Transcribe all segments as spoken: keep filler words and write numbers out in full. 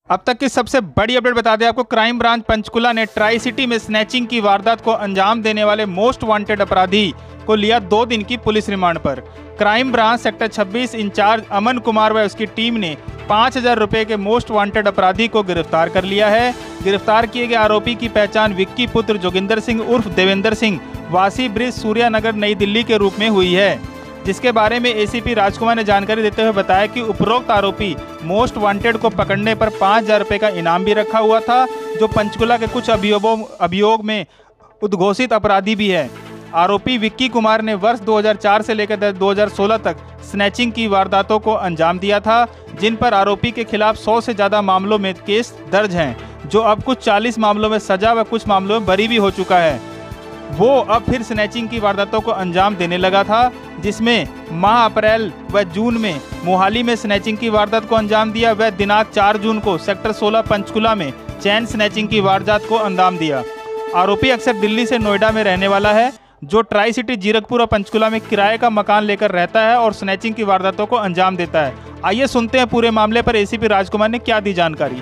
अब तक की सबसे बड़ी अपडेट बता दें आपको। क्राइम ब्रांच पंचकुला ने ट्राई सिटी में स्नैचिंग की वारदात को अंजाम देने वाले मोस्ट वांटेड अपराधी को लिया दो दिन की पुलिस रिमांड पर। क्राइम ब्रांच सेक्टर छब्बीस इंचार्ज अमन कुमार व उसकी टीम ने पाँच हजार रुपये के मोस्ट वांटेड अपराधी को गिरफ्तार कर लिया है। गिरफ्तार किए गए आरोपी की पहचान विक्की पुत्र जोगिंदर सिंह उर्फ देवेंद्र सिंह वासी ब्रिज सूर्यानगर नई दिल्ली के रूप में हुई है, जिसके बारे में एसीपी राजकुमार ने जानकारी देते हुए बताया कि उपरोक्त आरोपी मोस्ट वांटेड को पकड़ने पर पाँच हजार रुपये का इनाम भी रखा हुआ था, जो पंचकुला के कुछ अभियोगों अभियोग में उद्घोषित अपराधी भी है। आरोपी विक्की कुमार ने वर्ष दो हज़ार चार से लेकर दो हज़ार सोलह तक स्नैचिंग की वारदातों को अंजाम दिया था, जिन पर आरोपी के खिलाफ सौ से ज़्यादा मामलों में केस दर्ज हैं, जो अब कुछ चालीस मामलों में सजा व कुछ मामलों में बरी भी हो चुका है। वो अब फिर स्नैचिंग की वारदातों को अंजाम देने लगा था, जिसमें माह अप्रैल व जून में मोहाली में स्नैचिंग की वारदात को अंजाम दिया व दिनांक चार जून को सेक्टर सोलह पंचकुला में चैन स्नैचिंग की वारदात को अंजाम दिया। आरोपी अक्सर दिल्ली से नोएडा में रहने वाला है, जो ट्राई सिटी जीरकपुर और पंचकुला में किराए का मकान लेकर रहता है और स्नैचिंग की वारदातों को अंजाम देता है। आइए सुनते हैं पूरे मामले पर एसीपी राजकुमार ने क्या दी जानकारी।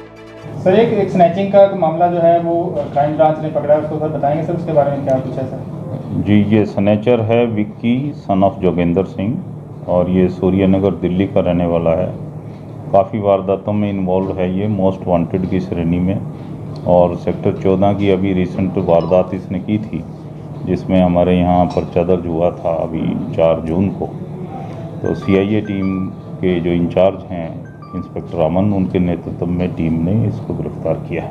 सर एक, एक स्नैचिंग का मामला जो है वो क्राइम ब्रांच ने पकड़ा है, उसको सर बताएंगे सर उसके बारे में क्या कुछ है सर? जी, ये स्नैचर है विक्की सन ऑफ जोगिंदर सिंह और ये सूर्यनगर दिल्ली का रहने वाला है। काफ़ी वारदातों में इन्वॉल्व है, ये मोस्ट वांटेड की श्रेणी में। और सेक्टर चौदह की अभी रिसेंट वारदात इसने की थी, जिसमें हमारे यहाँ पर्चा दर्ज हुआ था अभी चार जून को। तो सीआईए टीम के जो इंचार्ज हैं इंस्पेक्टर अमन, उनके नेतृत्व में टीम ने इसको गिरफ्तार किया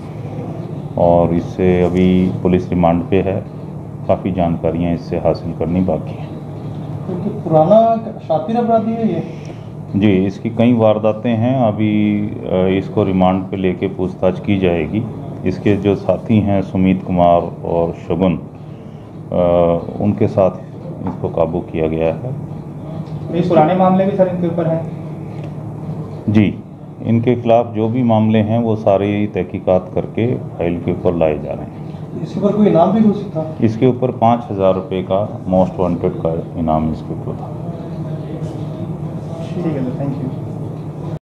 है और इससे अभी पुलिस रिमांड पे है। काफ़ी जानकारियाँ इससे हासिल करनी बाकी हैं। तो पुराना शातिर अपराधी है ये? जी, इसकी कई वारदातें हैं। अभी इसको रिमांड पे लेके पूछताछ की जाएगी। इसके जो साथी हैं सुमित कुमार और शगुन, उनके साथ इसको काबू किया गया है। ये पुराने मामले भी सर इनके ऊपर हैं? जी, इनके खिलाफ जो भी मामले हैं वो सारी तहकीकात करके फाइल के ऊपर लाए जा रहे हैं। इसके ऊपर कोई इनाम भी घोषित था? इसके ऊपर पाँच हजार रुपये का मोस्ट वांटेड का इनाम इसके ऊपर था। ठीक है सर, थैंक यू।